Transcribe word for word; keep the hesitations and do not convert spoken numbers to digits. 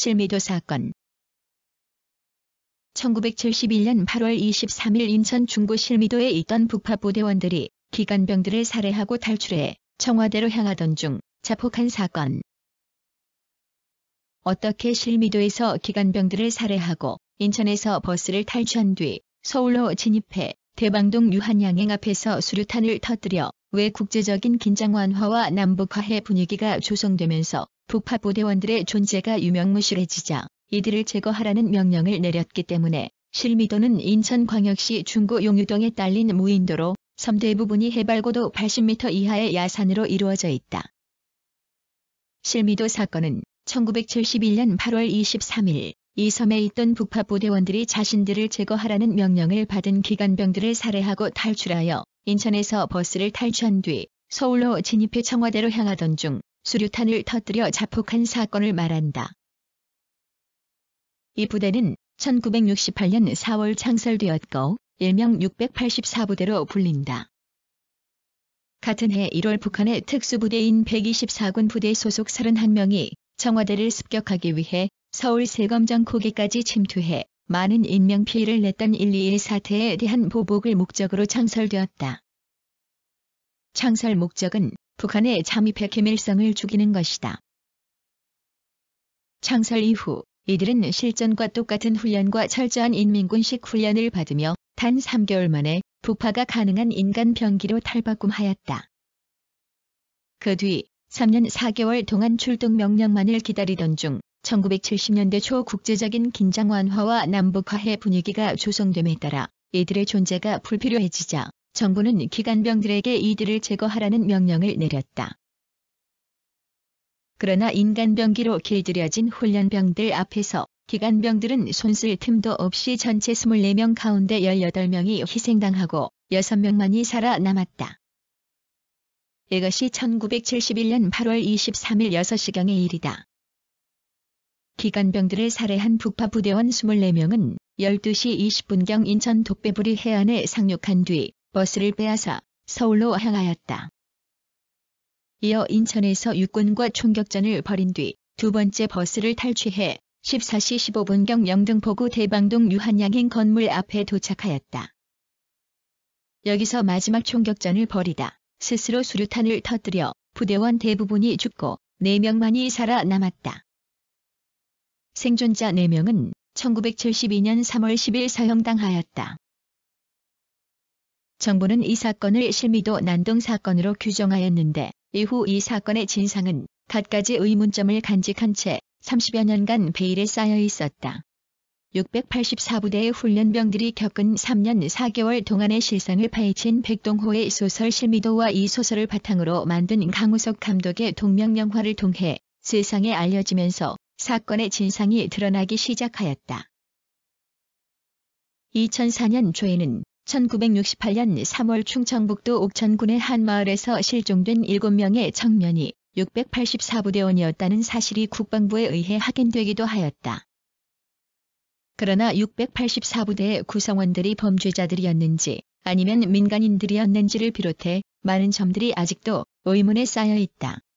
실미도 사건. 천구백칠십일 년 팔월 이십삼일 인천 중구 실미도에 있던 북파 부대원들이 기관병들을 살해하고 탈출해 청와대로 향하던 중 자폭한 사건. 어떻게 실미도에서 기관병들을 살해하고 인천에서 버스를 탈취한 뒤 서울로 진입해 대방동 유한양행 앞에서 수류탄을 터뜨려 왜 국제적인 긴장 완화와 남북화해 분위기가 조성되면서 북파 부대원들의 존재가 유명무실해지자 이들을 제거하라는 명령을 내렸기 때문에 실미도는 인천광역시 중구 용유동에 딸린 무인도로 섬 대부분이 해발고도 팔십 미터 이하의 야산으로 이루어져 있다. 실미도 사건은 천구백칠십일 년 팔월 이십삼일 이 섬에 있던 북파 부대원들이 자신들을 제거하라는 명령을 받은 기관병들을 살해하고 탈출하여 인천에서 버스를 탈취한 뒤 서울로 진입해 청와대로 향하던 중 수류탄을 터뜨려 자폭한 사건을 말한다. 이 부대는 천구백육십팔 년 사월 창설되었고 일명 육백팔십사 부대로 불린다. 같은 해 일월 북한의 특수부대인 백이십사 군 부대 소속 서른한 명이 청와대를 습격하기 위해 서울 세검정 고개까지 침투해 많은 인명피해를 냈던 일 이일 사태에 대한 보복을 목적으로 창설되었다. 창설 목적은 북한에 잠입해 김일성을 죽이는 것이다. 창설 이후 이들은 실전과 똑같은 훈련과 철저한 인민군식 훈련을 받으며 단 삼 개월 만에 북파가 가능한 인간병기로 탈바꿈하였다. 그 뒤 삼 년 사 개월 동안 출동 명령만을 기다리던 중 천구백칠십 년대 초 국제적인 긴장 완화와 남북화해 분위기가 조성됨에 따라 이들의 존재가 불필요해지자 정부는 기관병들에게 이들을 제거하라는 명령을 내렸다. 그러나 인간병기로 길들여진 훈련병들 앞에서 기관병들은 손쓸 틈도 없이 전체 이십사 명 가운데 열여덟 명이 희생당하고 여섯 명만이 살아남았다. 이것이 천구백칠십일 년 팔월 이십삼일 여섯 시경의 일이다. 기관병들을 살해한 북파 부대원 이십사 명은 열두 시 이십 분경 인천 독배부리 해안에 상륙한 뒤 버스를 빼앗아 서울로 향하였다. 이어 인천에서 육군과 총격전을 벌인 뒤 두 번째 버스를 탈취해 열네 시 십오 분경 영등포구 대방동 유한양행 건물 앞에 도착하였다. 여기서 마지막 총격전을 벌이다 스스로 수류탄을 터뜨려 부대원 대부분이 죽고 네 명만이 살아남았다. 생존자 네 명은 천구백칠십이 년 삼월 십일 사형당하였다. 정부는 이 사건을 실미도 난동 사건으로 규정하였는데 이후 이 사건의 진상은 갖가지 의문점을 간직한 채 삼십여 년간 베일에 쌓여 있었다. 육백팔십사 부대의 훈련병들이 겪은 삼 년 사 개월 동안의 실상을 파헤친 백동호의 소설 실미도와 이 소설을 바탕으로 만든 강우석 감독의 동명영화를 통해 세상에 알려지면서 사건의 진상이 드러나기 시작하였다. 이천사 년 초에는 천구백육십팔 년 삼월 충청북도 옥천군의 한 마을에서 실종된 일곱 명의 청년이 육백팔십사 부대원이었다는 사실이 국방부에 의해 확인되기도 하였다. 그러나 육백팔십사 부대의 구성원들이 범죄자들이었는지 아니면 민간인들이었는지를 비롯해 많은 점들이 아직도 의문에 쌓여 있다.